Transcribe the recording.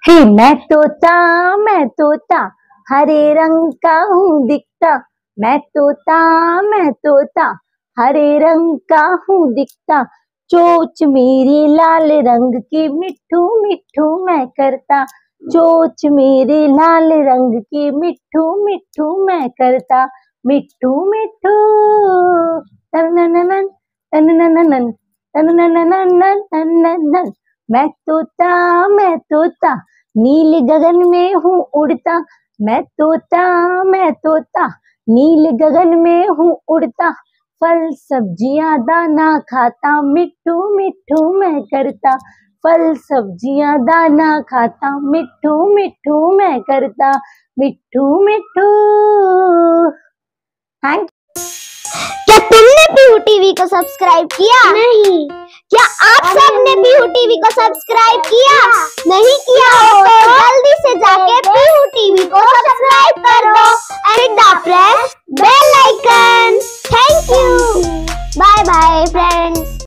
हे मैं तोता हरे रंग का हूँ दिखता। मैं तोता हरे रंग का हूँ दिखता। चोंच मेरी लाल रंग की मिट्ठू मिट्ठू मैं करता। चोंच मेरी लाल रंग की मिट्ठू मिट्ठू मैं करता। मिट्ठू मिट्ठू तननननन तननननन तननननन। मैं तोता नील गगन में हूँ उड़ता। मैं तोता नील गगन में हूँ उड़ता। फल सब्जियां दाना खाता मिट्ठू मिट्ठू मैं करता। फल सब्जियां दाना खाता मिट्ठू मिट्ठू मैं करता। मिट्ठू मिट्ठू। थैंक। क्या तुमने पीहू टीवी को सब्सक्राइब किया? नहीं। क्या आप सबने पीहू टीवी को सब्सक्राइब किया? नहीं किया हो तो जल्दी से जाके पीहू टीवी को सब्सक्राइब कर दो and press bell icon. Thank you. Bye bye friends.